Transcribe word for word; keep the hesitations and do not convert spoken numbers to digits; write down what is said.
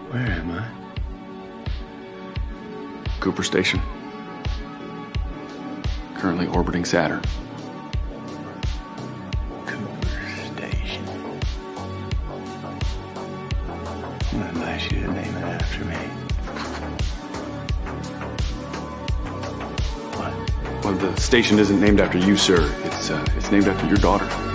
Where am I? Cooper Station. Currently orbiting Saturn. Cooper Station. Well, I should have named it after me. What? Well, the station isn't named after you, sir. It's, uh, it's named after your daughter.